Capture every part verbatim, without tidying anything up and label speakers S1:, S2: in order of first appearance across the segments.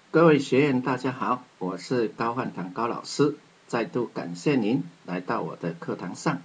S1: 各位学员大家好，我是高焕堂高老师，再度感谢您来到我的课堂上。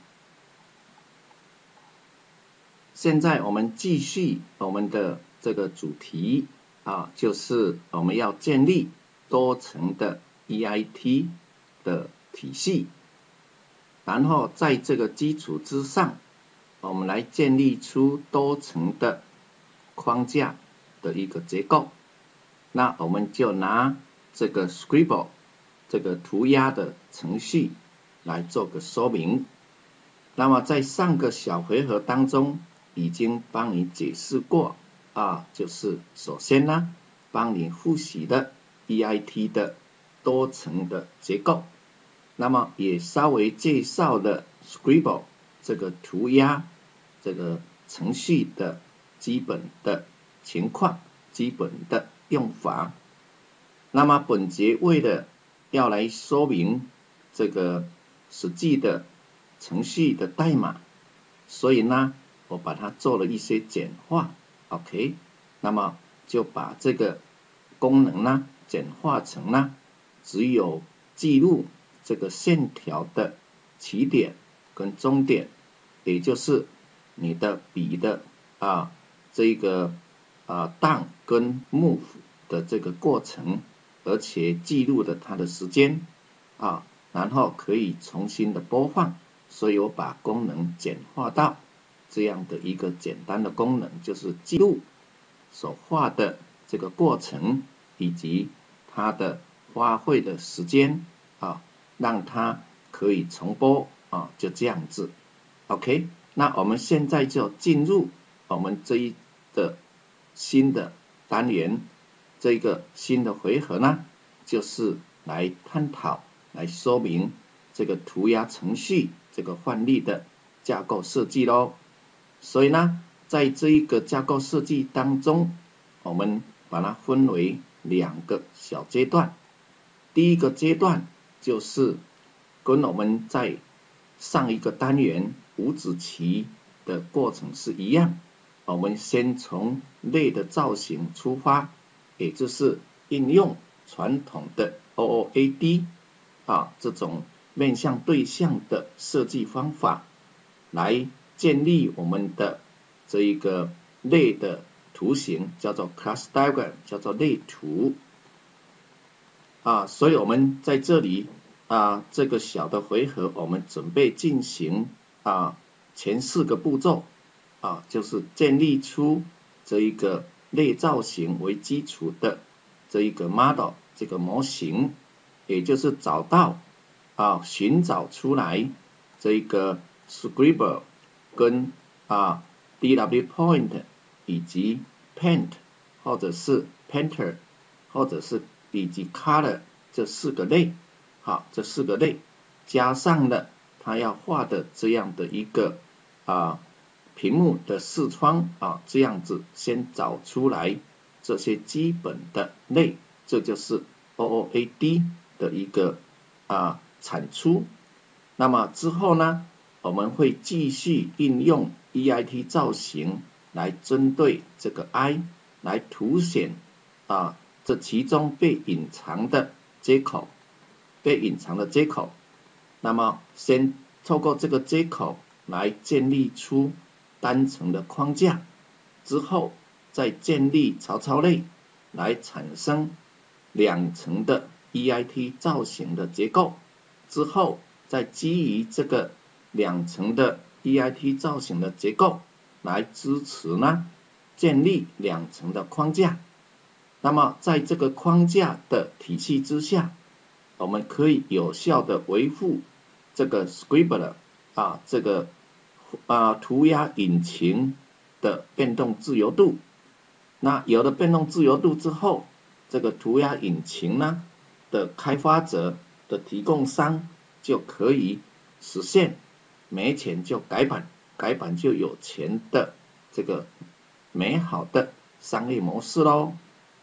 S1: 现在我们继续我们的这个主题啊，就是我们要建立多层的 E I T 的体系，然后在这个基础之上，我们来建立出多层的框架的一个结构。那我们就拿这个 Scribble 这个涂鸦的程序来做个说明。那么在上个小回合当中已经帮你解释过啊，就是首先呢，帮你复习的 E I T 的多层的结构，那么也稍微介绍了 Scribble 这个涂鸦这个程序的基本的情况、基本的用法。那么本节为了要来说明这个实际的程序的代码，所以呢，我把它做了一些简化 ，OK， 那么就把这个功能呢简化成呢，只有记录这个线条的起点跟终点，也就是你的笔的啊这个啊 down 跟 move 的这个过程，而且记录了它的时间啊，然后可以重新的播放，所以我把功能简化到这样的一个简单的功能，就是记录所画的这个过程以及它的花费的时间啊，让它可以重播啊，就这样子 ，OK。那我们现在就进入我们这一的新的单元，这个新的回合呢，就是来探讨、来说明这个涂鸦程序这个范例的架构设计咯。所以呢，在这一个架构设计当中，我们把它分为两个小阶段。第一个阶段就是跟我们在上一个单元五子棋的过程是一样，我们先从类的造型出发，也就是应用传统的 O O A D 啊这种面向对象的设计方法，来建立我们的这一个类的图形，叫做 class diagram， 叫做类图啊。所以我们在这里啊这个小的回合，我们准备进行啊前四个步骤啊，就是建立出这一个类造型为基础的这一个 model 这个模型，也就是找到啊寻找出来这一个 Scribble 跟啊 D W Point 以及 Paint 或者是 Painter 或者是以及 Color 这四个类，好，这四个类加上了他要画的这样的一个啊屏幕的视窗啊，这样子先找出来这些基本的类，这就是 O O A D 的一个啊产出。那么之后呢，我们会继续应用 E I T 造型来针对这个 I 来凸显啊这其中被隐藏的接口，被隐藏的接口。那么先透过这个接口来建立出单层的框架，之后再建立槽槽类来产生两层的 E I T 造型的结构，之后再基于这个两层的 E I T 造型的结构来支持呢建立两层的框架。那么在这个框架的体系之下，我们可以有效的维护这个 Scribble 啊这个啊涂鸦引擎的变动自由度。那有了变动自由度之后，这个涂鸦引擎呢的开发者的提供商就可以实现没钱就改版，改版就有钱的这个美好的商业模式咯。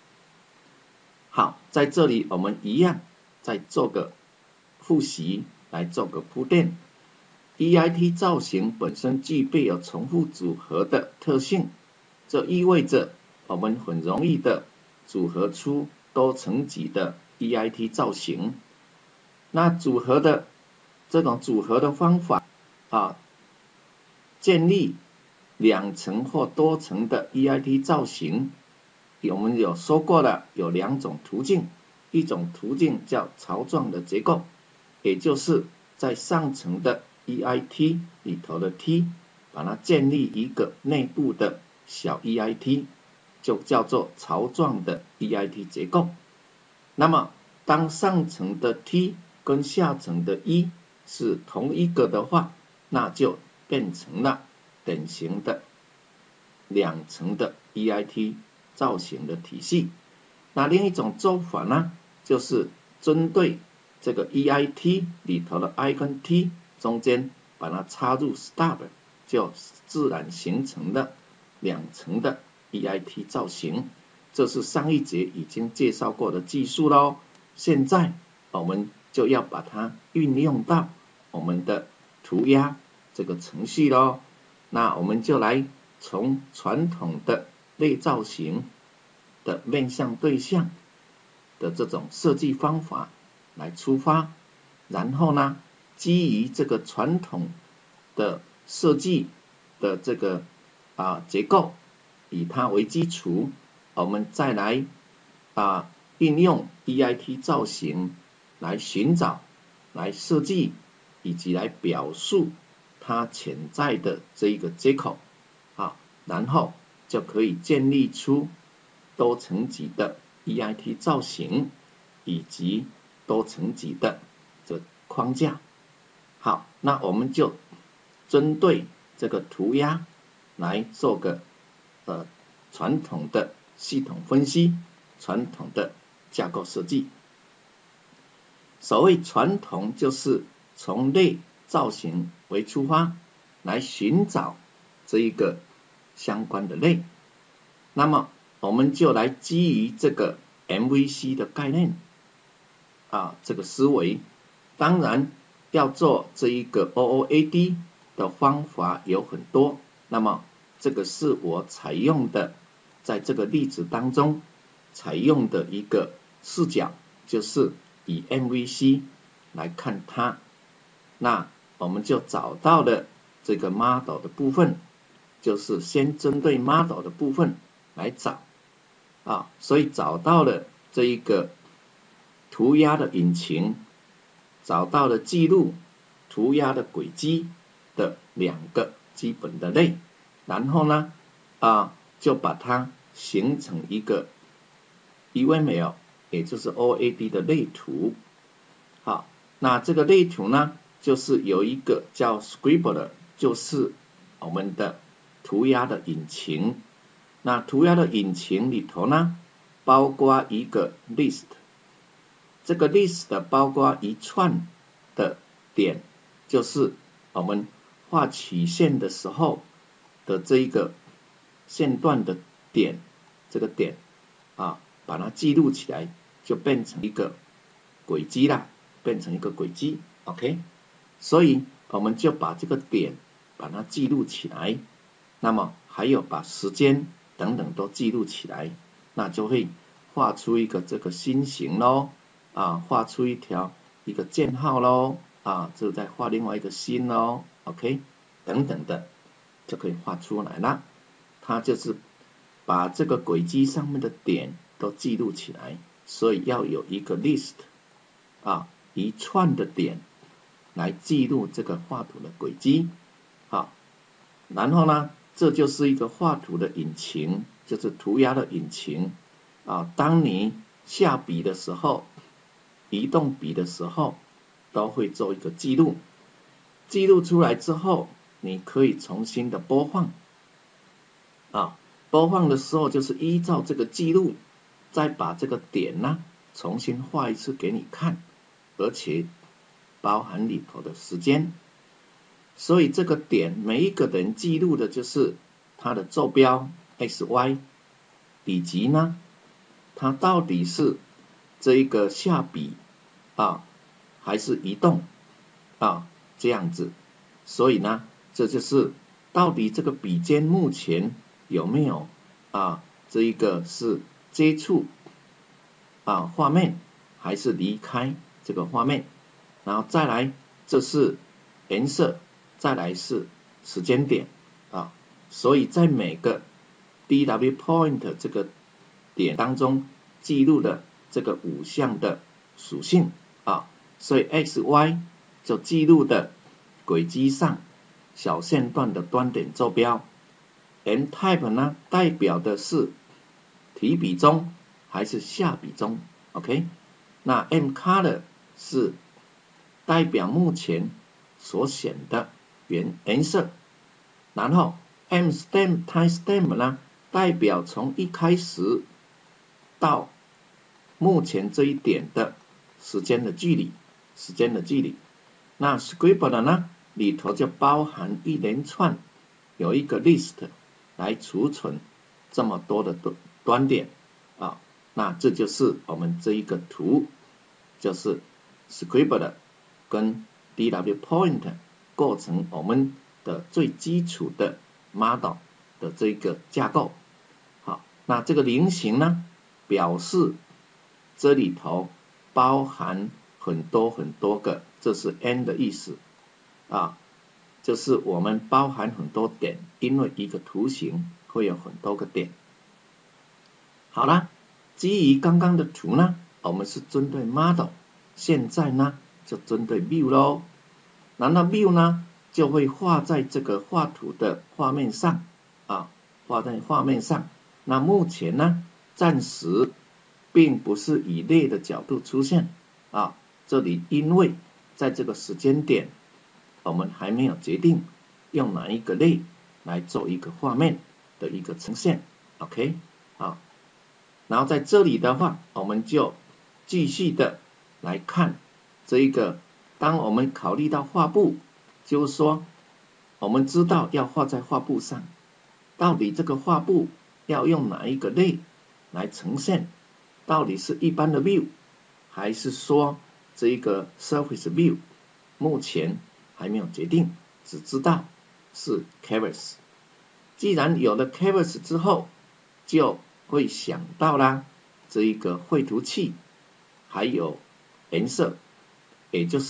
S1: 好，在这里我们一样再做个复习，来做个铺垫。E I T 造型本身具备有重复组合的特性，这意味着我们很容易的组合出多层级的 E I T 造型。那组合的这种组合的方法啊，建立两层或多层的 E I T 造型，我们有说过了，有两种途径，一种途径叫槽状的结构，也就是在上层的 E I T 里头的 T， 把它建立一个内部的小 E I T， 就叫做槽状的 E I T 结构。那么当上层的 T 跟下层的 E 是同一个的话，那就变成了典型的两层的 E I T 造型的体系。那另一种做法呢，就是针对这个 E I T 里头的 I 跟 T 中间把它插入 stub， 就自然形成了两层的 E I T 造型。这是上一节已经介绍过的技术咯，现在我们就要把它运用到我们的涂鸦这个程序咯。那我们就来从传统的类造型的面向对象的这种设计方法来出发，然后呢，基于这个传统的设计的这个啊结构，以它为基础，我们再来啊运用 E I T 造型来寻找、来设计以及来表述它潜在的这一个接口啊，然后就可以建立出多层级的 E I T 造型以及多层级的这框架。好，那我们就针对这个涂鸦来做个呃传统的系统分析，传统的架构设计。所谓传统，就是从类造型为出发，来寻找这一个相关的类。那么我们就来基于这个 M V C 的概念啊，这个思维。当然要做这一个 O O A D 的方法有很多，那么这个是我采用的，在这个例子当中采用的一个视角，就是以 M V C 来看它。那我们就找到了这个 model 的部分，就是先针对 model 的部分来找啊，所以找到了这一个涂鸦的引擎，找到了记录涂鸦的轨迹的两个基本的类，然后呢啊就把它形成一个 U M L， 也就是 O A D 的类图。好，那这个类图呢，就是有一个叫 Scribbler， 就是我们的涂鸦的引擎。那涂鸦的引擎里头呢，包括一个 list， 这个 list 包括一串的点，就是我们画曲线的时候的这一个线段的点，这个点啊，把它记录起来，就变成一个轨迹啦，变成一个轨迹 ，OK， 所以我们就把这个点把它记录起来，那么还有把时间等等都记录起来，那就会画出一个这个心形咯，啊，画出一条一个箭号咯，啊，这再画另外一个心咯 ，OK， 等等的就可以画出来了。它就是把这个轨迹上面的点都记录起来，所以要有一个 list 啊，一串的点来记录这个画图的轨迹。好，然后呢，这就是一个画图的引擎，就是涂鸦的引擎啊。当你下笔的时候，移动笔的时候，都会做一个记录。记录出来之后，你可以重新的播放啊。播放的时候就是依照这个记录，再把这个点呢重新画一次给你看，而且包含里头的时间。所以这个点每一个人记录的就是它的坐标 X Y， 以及呢它到底是这一个下笔啊还是移动啊这样子。所以呢这就是到底这个笔尖目前有没有啊这一个是接触啊画面，还是离开这个画面，然后再来这是颜色，再来是时间点啊，所以在每个 D W point 这个点当中记录的这个五项的属性啊，所以 X Y 就记录的轨迹上小线段的端点坐标 ，M type 呢代表的是提比中还是下比中 ，OK？ 那 M color 是代表目前所显的原颜色，然后 M stem time stamp 呢代表从一开始到目前这一点的时间的距离，时间的距离。那 Scribbler 呢里头就包含一连串有一个 list 来储存这么多的端点啊，那这就是我们这一个图，就是 Scribbler 跟 D W point 构成我们的最基础的 model 的这个架构。好，那这个菱形呢表示这里头包含很多很多个，这是 n 的意思啊，就是我们包含很多点，因为一个图形会有很多个点。好了，基于刚刚的图呢，我们是针对 model， 现在呢就针对 view 咯。然后 view 呢就会画在这个画图的画面上啊，画在画面上。那目前呢暂时并不是以类的角度出现啊，这里因为在这个时间点我们还没有决定用哪一个类来做一个画面的一个呈现 ，OK， 好，然后在这里的话，我们就继续的来看这一个，当我们考虑到画布，就是说我们知道要画在画布上，到底这个画布要用哪一个类来呈现，到底是一般的 view 还是说这一个 surface view， 目前还没有决定，只知道是 canvas。 既然有了 canvas 之后，就会想到啦这一个绘图器还有颜色，也就是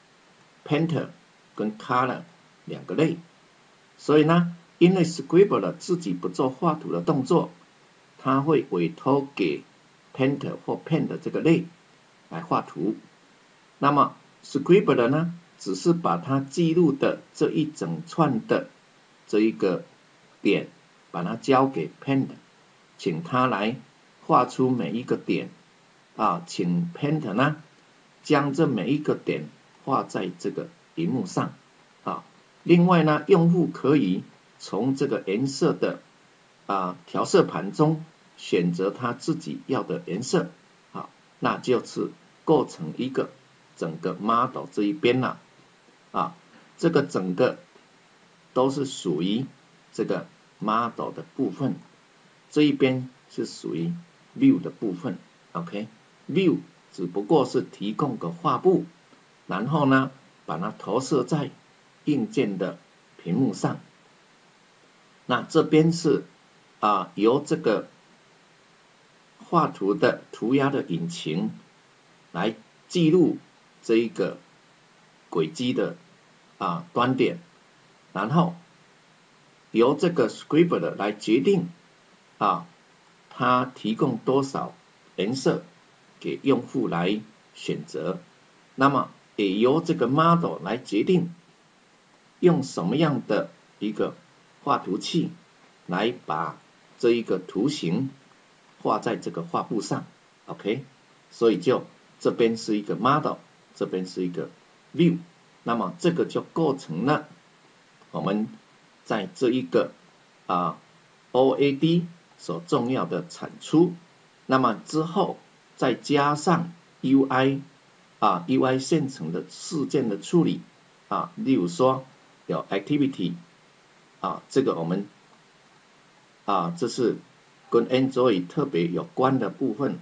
S1: painter 跟 color 两个类。所以呢，因为 Scribbler 自己不做画图的动作，他会委托给 painter 或 paint 这个类来画图。那么 Scribbler 呢只是把它记录的这一整串的这一个点把它交给 paint， 请他来画出每一个点啊，请 paint 呢将这每一个点画在这个荧幕上啊。另外呢，用户可以从这个颜色的啊调色盘中选择他自己要的颜色，好，那就是构成一个整个 model 这一边啦，啊，这个整个都是属于这个 model 的部分，这一边是属于 view 的部分 ，OK，view 只不过是提供个画布，然后呢把它投射在硬件的屏幕上。那这边是啊由这个画图的涂鸦的引擎来记录这一个轨迹的啊端点，然后由这个 Scribbler 来决定啊它提供多少颜色给用户来选择，那么也由这个 model 来决定用什么样的一个画图器来把这一个图形画在这个画布上 ，OK， 所以就这边是一个 model， 这边是一个 view， 那么这个就构成了我们在这一个啊 O A D 所重要的产出。那么之后再加上 U I 啊 U I 现成的事件的处理啊，例如说有 activity 啊，这个我们啊这是跟 Android 特别有关的部分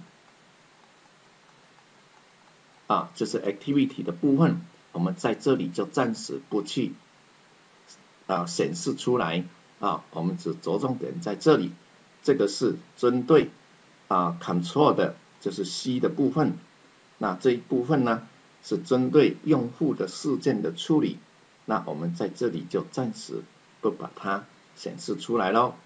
S1: 啊，这是 activity 的部分，我们在这里就暂时不去啊显示出来啊，我们只着重点在这里，这个是针对啊 control 的就是 C 的部分。那这一部分呢，是针对用户的事件的处理。那我们在这里就暂时不把它显示出来咯。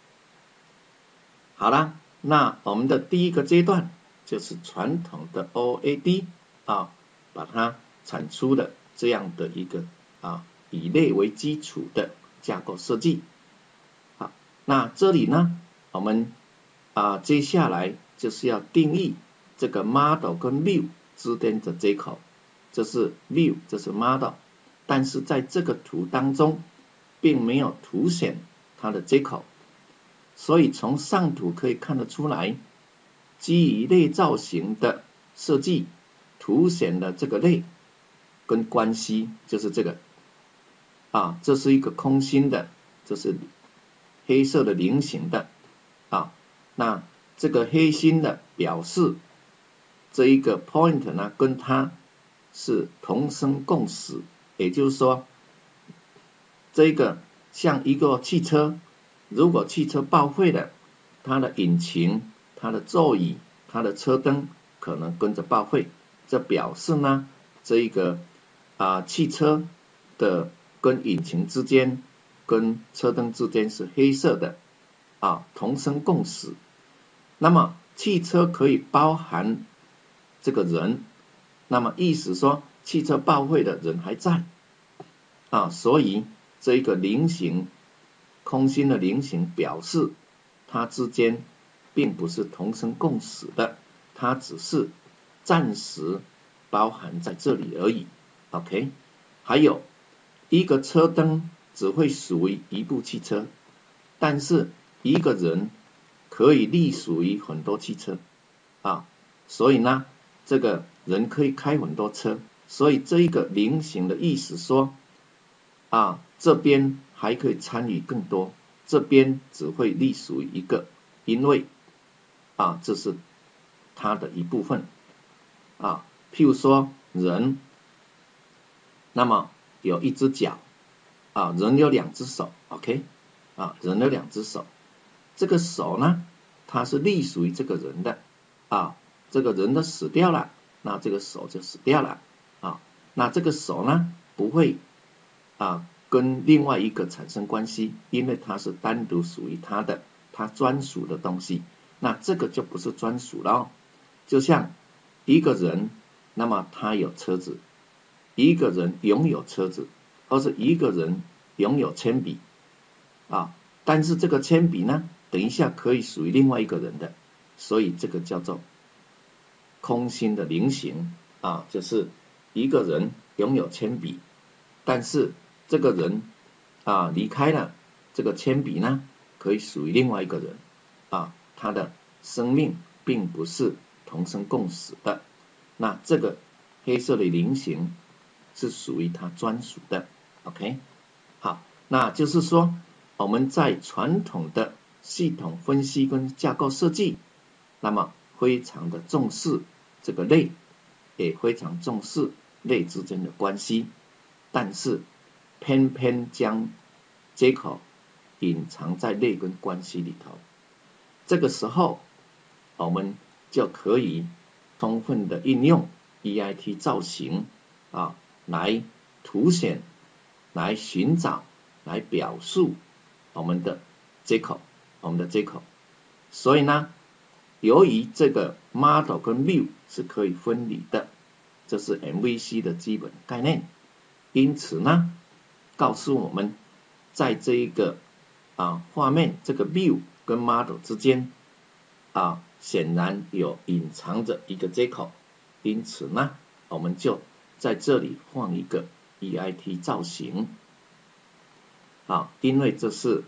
S1: 好了，那我们的第一个阶段就是传统的 O A D 啊，把它产出的这样的一个啊以类为基础的架构设计。好，那这里呢，我们啊接下来就是要定义这个 model 跟 view 之间的接口，这是 view， 这是 model， 但是在这个图当中并没有凸显它的接口，所以从上图可以看得出来，基于类造型的设计凸显了这个类跟关系，就是这个啊，这是一个空心的，这是黑色的菱形的啊，那这个黑心的表示这一个 point 呢跟它是同生共死，也就是说这个像一个汽车，如果汽车报废了，它的引擎、它的座椅、它的车灯可能跟着报废，这表示呢这一个啊汽车的跟引擎之间跟车灯之间是黑色的啊，同生共死。那么汽车可以包含这个人，那么意思说汽车报废的人还在啊，所以这一个菱形空心的菱形表示它之间并不是同生共死的，它只是暂时包含在这里而已。 OK， 还有一个车灯只会属于一部汽车，但是一个人可以隶属于很多汽车啊，所以呢这个人可以开很多车，所以这一个菱形的意思说啊这边还可以参与更多，这边只会隶属于一个，因为啊这是它的一部分啊，譬如说人，那么有一只脚啊，人有两只手 ，OK 啊，人有两只手，这个手呢它是隶属于这个人的啊，这个人的死掉了，那这个手就死掉了啊，那这个手呢不会啊跟另外一个产生关系，因为它是单独属于它的，它专属的东西，那这个就不是专属了哦。就像一个人，那么他有车子，一个人拥有车子，或是一个人拥有铅笔啊，但是这个铅笔呢等一下可以属于另外一个人的，所以这个叫做空心的菱形啊，就是一个人拥有铅笔，但是这个人啊离开了，这个铅笔呢可以属于另外一个人啊，他的生命并不是同生共死的，那这个黑色的菱形是属于它专属的 OK， 好，那就是说我们在传统的系统分析跟架构设计，那么非常的重视这个类，也非常重视类之间的关系，但是偏偏将接口隐藏在类跟关系里头，这个时候我们就可以充分的应用 E I T 造型啊，来凸显、来寻找、来表述我们的接口，我们的接口。所以呢，由于这个 model 跟 view 是可以分离的，这是 M V C 的基本概念。因此呢，告诉我们在这一个啊画面这个 view 跟 model 之间啊，显然有隐藏着一个接口，因此呢，我们就在这里放一个 E I T 造型。啊，因为这是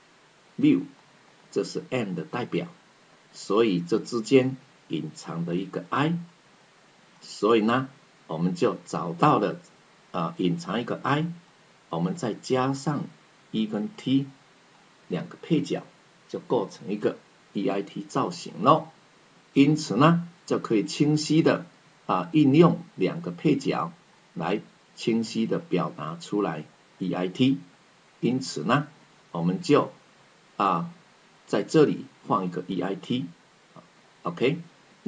S1: view， 这是 M 的代表，所以这之间隐藏的一个 I， 所以呢，我们就找到了啊隐藏一个 I， 我们再加上 E 跟 T 两个配角，就构成一个 E I T 造型咯。因此呢，就可以清晰的啊应用两个配角来清晰的表达出来 E I T。因此呢，我们就啊在这里放一个 E I T，OK。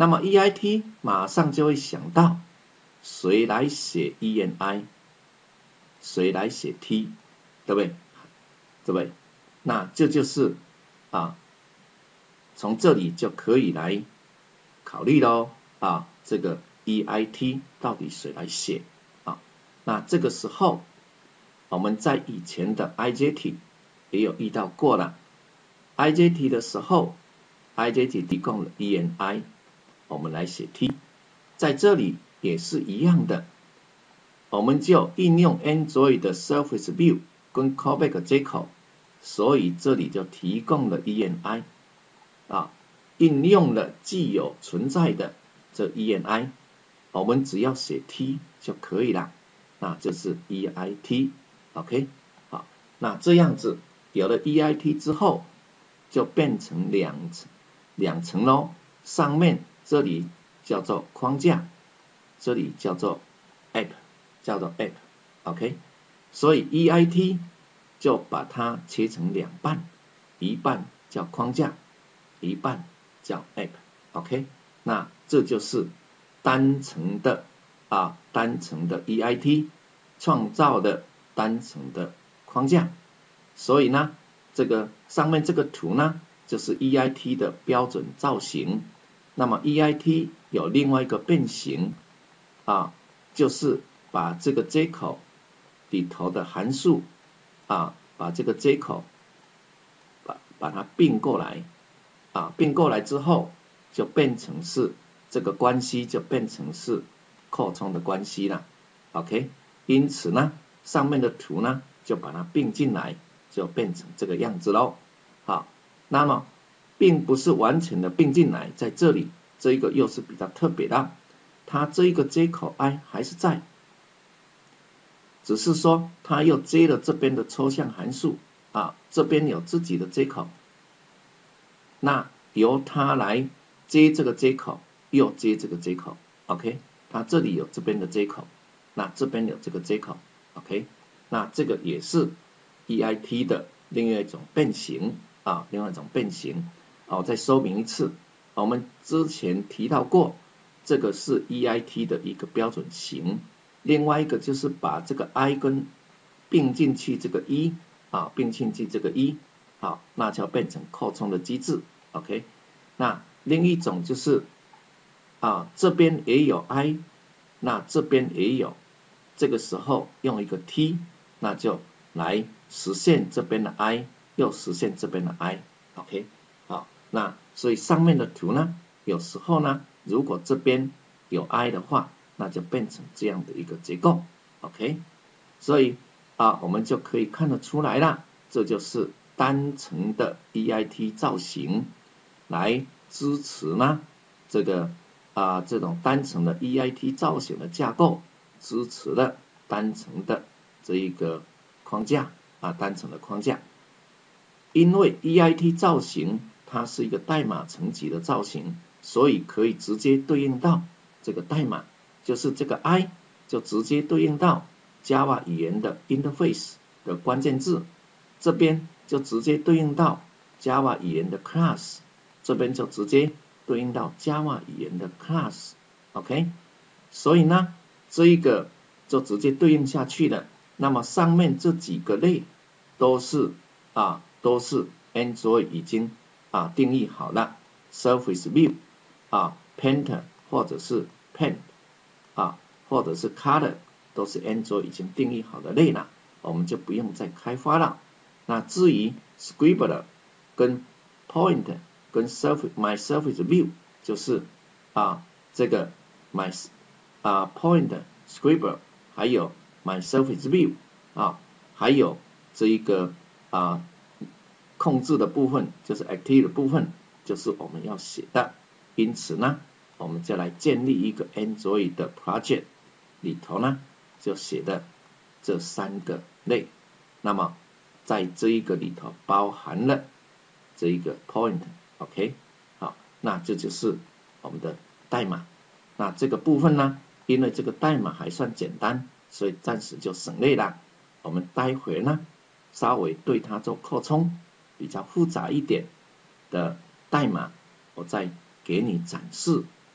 S1: 那么 E I T 马上就会想到谁来写 E N I， 谁来写 T， 对不对？对不对？那这就是啊，从这里就可以来考虑咯啊，这个 E I T 到底谁来写啊？那这个时候我们在以前的 I J T 也有遇到过了。I J T 的时候 ，I J T 提供了 E N I， 我们来写 T， 在这里也是一样的，我们就应用 Android 的 Surface View 跟 Callback 接口，所以这里就提供了 E N I， 啊，应用了既有存在的这 E N I， 我们只要写 T 就可以了，那这是 E I T，OK， 好，那这样子有了 E I T 之后，就变成两层两层咯，上面这里叫做框架，这里叫做 App， 叫做 App，OK， 所以 E I T 就把它切成两半，一半叫框架，一半叫 App，OK， 那这就是单层的啊单层的 E I T 创造的单层的框架，所以呢，这个上面这个图呢，就是 E I T 的标准造型。那么 E I T 有另外一个变形啊，就是把这个接口里头的函数啊，把这个接口把把它并过来啊，并过来之后就变成是这个关系就变成是扩充的关系了 ，OK， 因此呢，上面的图呢就把它并进来，就变成这个样子咯。好，那么并不是完全的并进来，在这里这一个又是比较特别的，它这一个接口 I 还是在，只是说它又接了这边的抽象函数啊，这边有自己的接口，那由它来接这个接口，又接这个接口 ，OK， 它这里有这边的接口，那这边有这个接口 ，OK， 那这个也是 E I T 的另外一种变形啊，另外一种变形。好，再说明一次，我们之前提到过，这个是 E I T 的一个标准型，另外一个就是把这个 I 跟并进去这个 E 啊，并进去这个 E， 好，那就变成扩充的机制 ，OK。那另一种就是啊，这边也有 I， 那这边也有，这个时候用一个 T， 那就来实现这边的 I， 又实现这边的 I，OK， 好，那所以上面的图呢，有时候呢，如果这边有 I 的话，那就变成这样的一个结构 ，OK， 所以啊，我们就可以看得出来了，这就是单层的 E I T 造型来支持呢这个啊这种单层的 E I T 造型的架构，支持了单层的这一个框架啊单层的框架，因为 E I T 造型它是一个代码层级的造型，所以可以直接对应到这个代码，就是这个 I 就直接对应到 Java 语言的 interface 的关键字，这边就直接对应到 Java 语言的 class， 这边就直接对应到 Java 语言的 class， OK， 所以呢，这一个就直接对应下去了。那么上面这几个类都是啊都是 Android 已经啊定义好了 ，Surface View 啊 Painter 或者是 Paint 啊或者是 Color 都是 Android 已经定义好的类了，我们就不用再开发了。那至于 Scribbler 跟 Point 跟 Surface My Surface View 就是啊这个 My 啊 Point Scribbler 还有 My Surface View 啊还有这一个啊控制的部分就是 Active 的部分就是我们要写的，因此呢我们就来建立一个 Android 的 project 里头呢就写的这三个类，那么在这一个里头包含了这一个 point OK 好，那这就是我们的代码，那这个部分呢因为这个代码还算简单，所以暂时就省略了，我们待会呢稍微对它做扩充，比较复杂一点的代码我再给你展示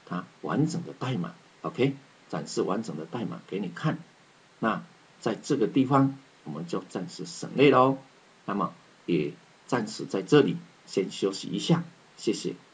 S1: 它完整的代码 ，OK， 展示完整的代码给你看。那在这个地方我们就暂时省略喽，那么也暂时在这里先休息一下，谢谢。